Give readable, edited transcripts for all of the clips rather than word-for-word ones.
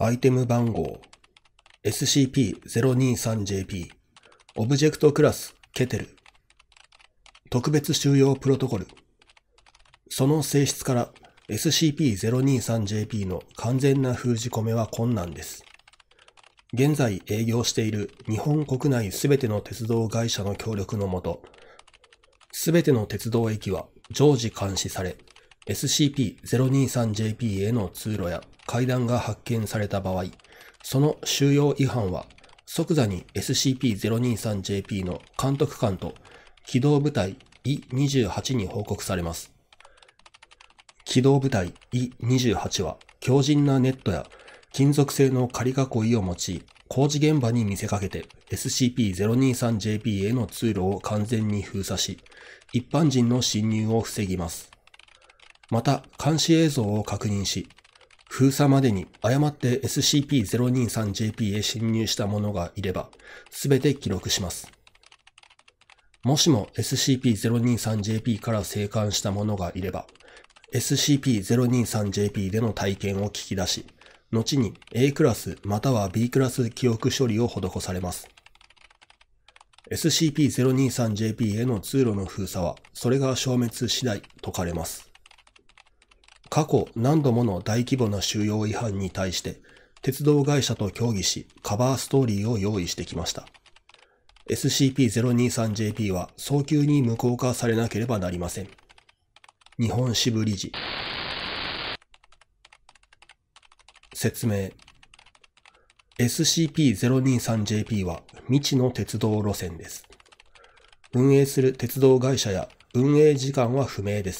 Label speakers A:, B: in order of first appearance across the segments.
A: アイテム番号 SCP-023JP オブジェクトクラスケテル特別収容プロトコル。その性質から SCP-023JP の完全な封じ込めは困難です。現在営業している日本国内すべての鉄道会社の協力のもと、すべての鉄道駅は常時監視され、SCP-023JP への通路や階段が発見された場合、その収容違反は即座に SCP-023JP の監督官と機動部隊 E28 に報告されます。機動部隊 E28 は強靭なネットや金属製の仮囲いを用い、工事現場に見せかけて SCP-023JP への通路を完全に封鎖し、一般人の侵入を防ぎます。また、監視映像を確認し、封鎖までに誤って SCP-023JP へ侵入した者がいれば、すべて記録します。もしも SCP-023JP から生還した者がいれば、SCP-023JP での体験を聞き出し、後に A クラスまたは B クラス記憶処理を施されます。SCP-023JP への通路の封鎖は、それが消滅次第解かれます。過去何度もの大規模な収容違反に対して、鉄道会社と協議し、カバーストーリーを用意してきました。SCP-023JP は早急に無効化されなければなりません。日本支部理事。説明。SCP-023JP は未知の鉄道路線です。運営する鉄道会社や運営時間は不明です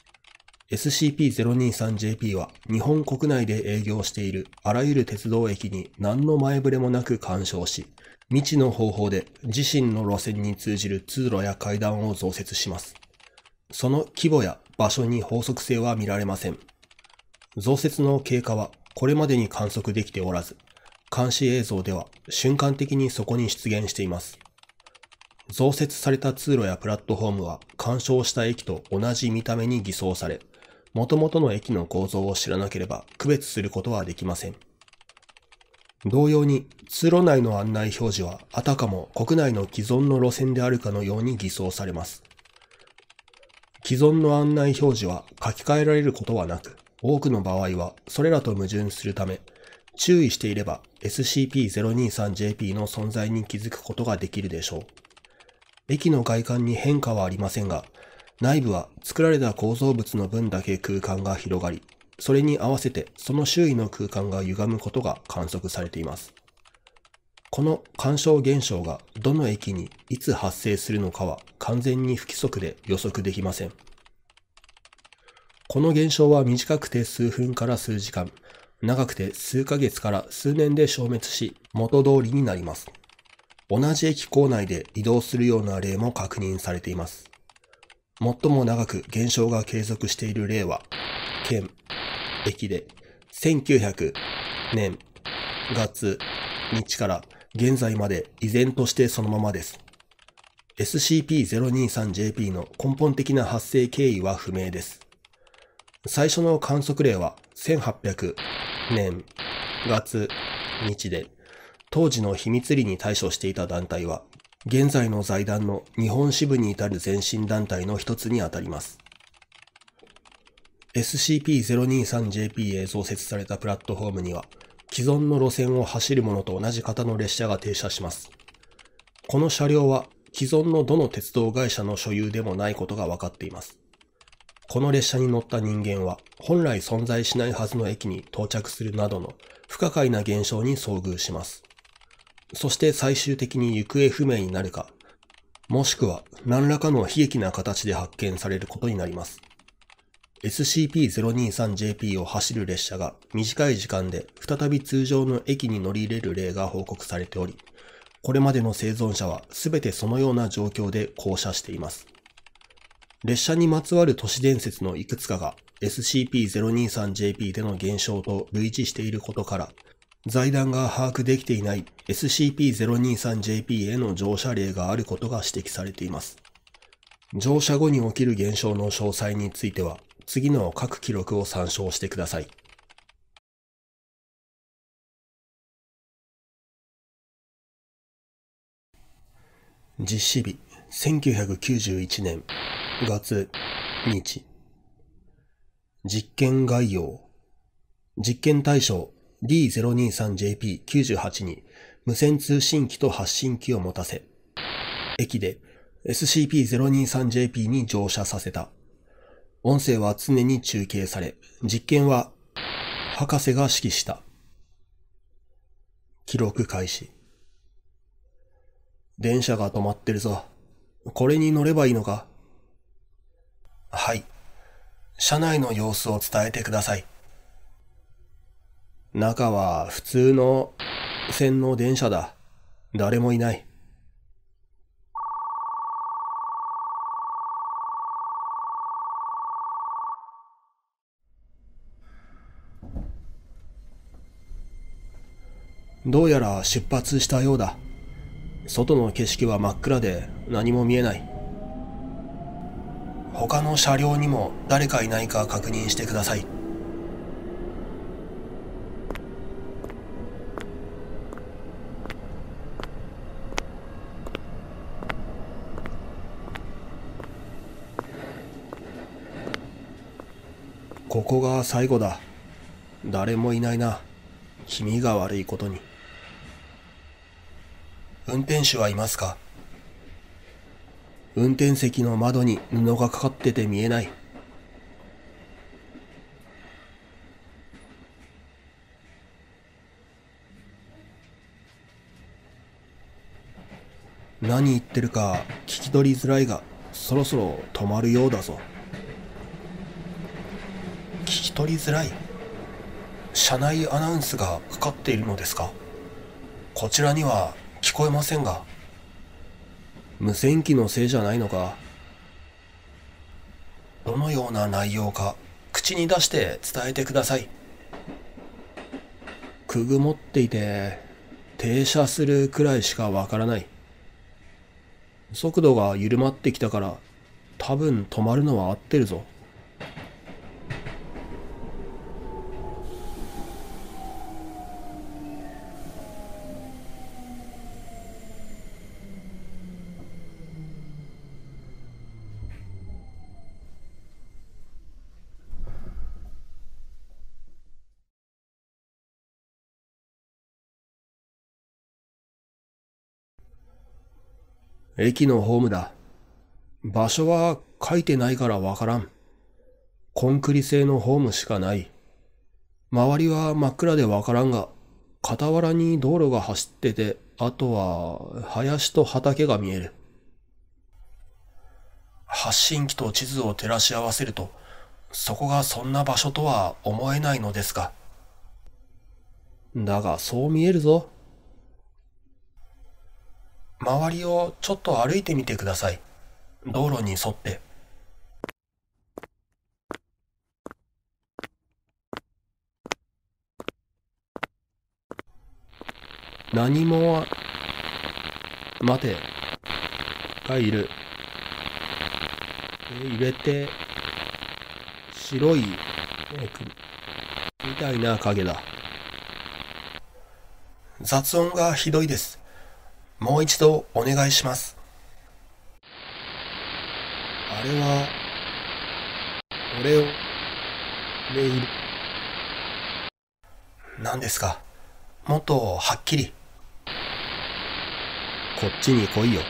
A: 。SCP-023JP は日本国内で営業しているあらゆる鉄道駅に何の前触れもなく干渉し、未知の方法で自身の路線に通じる通路や階段を増設します。その規模や場所に法則性は見られません。増設の経過はこれまでに観測できておらず、監視映像では瞬間的にそこに出現しています。増設された通路やプラットフォームは干渉した駅と同じ見た目に偽装され、元々の駅の構造を知らなければ区別することはできません。同様に、通路内の案内表示はあたかも国内の既存の路線であるかのように偽装されます。既存の案内表示は書き換えられることはなく、多くの場合はそれらと矛盾するため、注意していれば SCP-023JP の存在に気づくことができるでしょう。駅の外観に変化はありませんが、内部は作られた構造物の分だけ空間が広がり、それに合わせてその周囲の空間が歪むことが観測されています。この干渉現象がどの駅にいつ発生するのかは完全に不規則で予測できません。この現象は短くて数分から数時間、長くて数ヶ月から数年で消滅し、元通りになります。同じ駅構内で移動するような例も確認されています。最も長く現象が継続している例は、県、駅で1900年月日から現在まで依然としてそのままです。SCP-023JP の根本的な発生経緯は不明です。最初の観測例は1800年月日で、当時の秘密裏に対処していた団体は、現在の財団の日本支部に至る前身団体の一つにあたります。SCP-023JP へ増設されたプラットフォームには、既存の路線を走るものと同じ型の列車が停車します。この車両は既存のどの鉄道会社の所有でもないことが分かっています。この列車に乗った人間は本来存在しないはずの駅に到着するなどの不可解な現象に遭遇します。そして最終的に行方不明になるか、もしくは何らかの悲劇な形で発見されることになります。SCP-023JP を走る列車が短い時間で再び通常の駅に乗り入れる例が報告されており、これまでの生存者はすべてそのような状況で降車しています。列車にまつわる都市伝説のいくつかが SCP-023JP での現象と類似していることから、財団が把握できていない SCP-023JP への乗車例があることが指摘されています。乗車後に起きる現象の詳細については、次の各記録を参照してください。 実施日、1991年、月、日。実験概要。実験対象 D023JP98 に無線通信機と発信機を持たせ、駅で SCP-023JP に乗車させた。音声は常に中継され、実験は博士が指揮した。記録開始。電車が止まってるぞ。これに乗ればいいのか？はい。車内の様子を伝えてください。中は普通の線の電車だ。誰もいない。どうやら出発したようだ。外の景色は真っ暗で何も見えない。他の車両にも誰かいないか確認してください。ここが最後だ。誰もいないな。気味が悪いことに。運転手はいますか？運転席の窓に布がかかってて見えない。何言ってるか聞き取りづらいが、そろそろ止まるようだぞ。聞き取りづらい？車内アナウンスがかかっているのですか？こちらには聞こえませんが。無線機のせいじゃないのか？どのような内容か口に出して伝えてください。くぐもっていて停車するくらいしかわからない。速度が緩まってきたから多分止まるのは合ってるぞ。駅のホームだ。場所は書いてないからわからん。コンクリ製のホームしかない。周りは真っ暗でわからんが、傍らに道路が走ってて、あとは林と畑が見える。発信機と地図を照らし合わせると、そこがそんな場所とは思えないのですが。だがそう見えるぞ。周りをちょっと歩いてみてください。道路に沿って。何も、待て。がいる。入れて、白い、みたいな影だ。雑音がひどいです。もう一度お願いします。あれは、俺を、メール。何ですか？もっとはっきり。こっちに来いよ。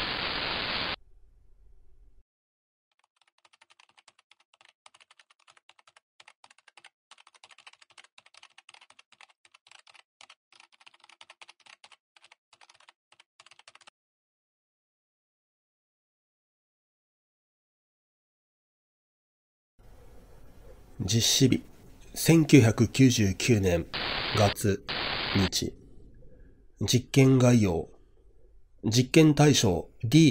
A: 実施日、1999年、月、日。実験概要。実験対象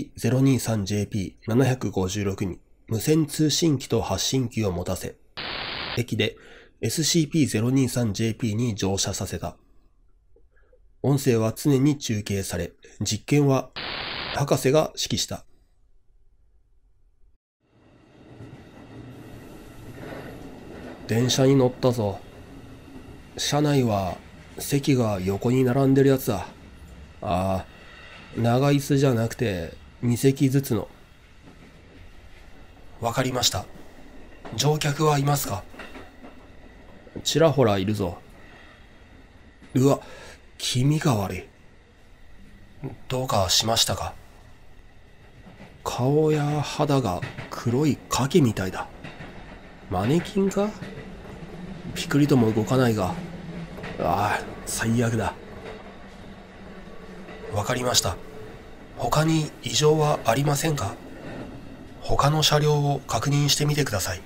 A: D023JP756 に無線通信機と発信機を持たせ、駅で SCP-023JP に乗車させた。音声は常に中継され、実験は博士が指揮した。電車に乗ったぞ。車内は席が横に並んでるやつだ。ああ、長椅子じゃなくて 2隻ずつの。わかりました。乗客はいますか？ちらほらいるぞ。うわ、気味が悪い。どうかしましたか？顔や肌が黒い影みたいだ。マネキンか？ピクリとも動かないが。ああ、最悪だ。わかりました。他に異常はありませんか？他の車両を確認してみてください。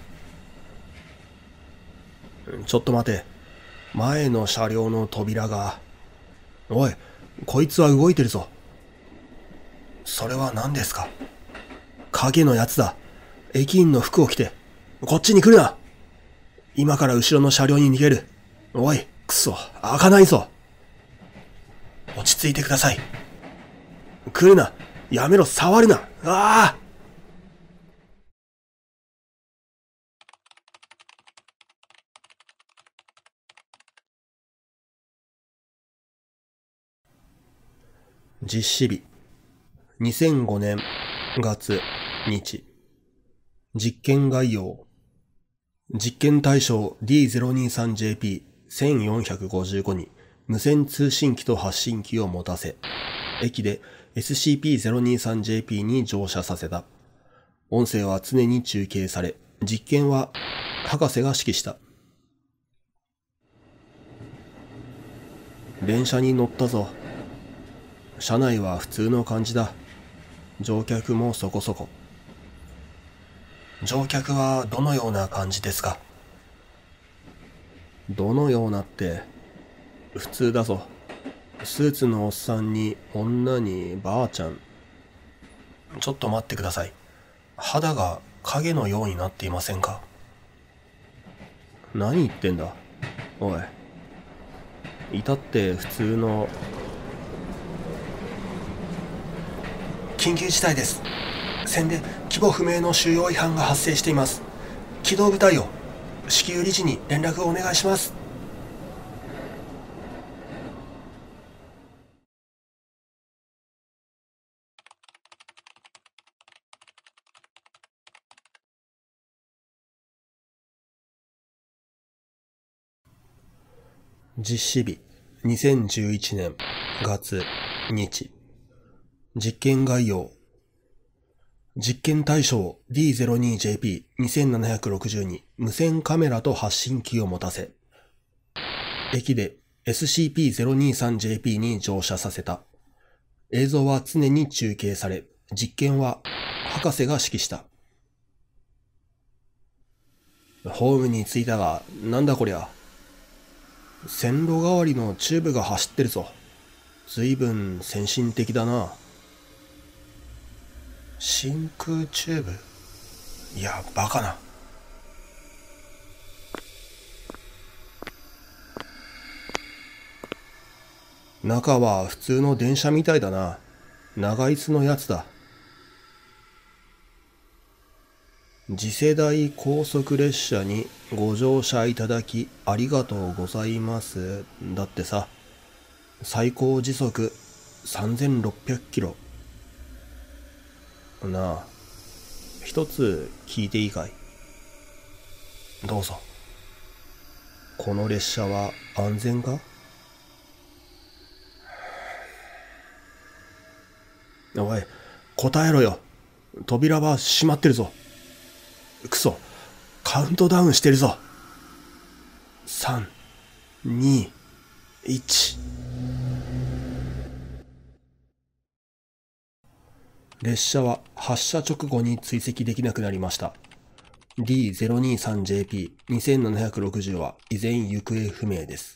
A: ちょっと待て。前の車両の扉が。おい、こいつは動いてるぞ。それは何ですか？影のやつだ。駅員の服を着て。こっちに来るな。今から後ろの車両に逃げる。おい、くそ、開かないぞ。落ち着いてください。来るな。やめろ、触るな。ああ。実施日。2005年月日。実験概要。実験対象 D023JP1455 に無線通信機と発信機を持たせ、駅で SCP-023JP に乗車させた。音声は常に中継され、実験は博士が指揮した。電車に乗ったぞ。車内は普通の感じだ。乗客もそこそこ。乗客はどのような感じですか？どのようなって、普通だぞ。スーツのおっさんに女にばあちゃん。ちょっと待ってください。肌が影のようになっていませんか？何言ってんだ。おい。至って普通の。緊急事態です。線で規模不明の収容違反が発生しています。機動部隊を至急理事に連絡をお願いします。実施日2011年月日。実験概要。実験対象 D02JP2760 に無線カメラと発信機を持たせ、駅で SCP-023JP に乗車させた。映像は常に中継され、実験は博士が指揮した。ホームに着いたが、なんだこりゃ。線路代わりのチューブが走ってるぞ。ずいぶん先進的だな。真空チューブ？いや、バカな。中は普通の電車みたいだな。長椅子のやつだ。次世代高速列車にご乗車いただきありがとうございます。だってさ、最高時速3600キロ。なあ、一つ聞いていいかい？どうぞ。この列車は安全か？おい、答えろよ。扉は閉まってるぞ。くそ、カウントダウンしてるぞ。3、2、1。列車は発車直後に追跡できなくなりました。D023JP2760 は依然行方不明です。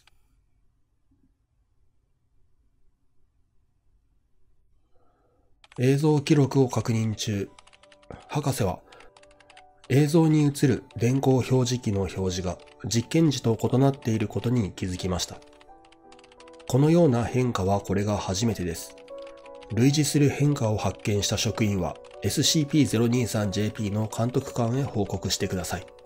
A: 映像記録を確認中。博士は映像に映る電光表示器の表示が実験時と異なっていることに気づきました。このような変化はこれが初めてです。類似する変化を発見した職員は SCP-023JP の監督官へ報告してください。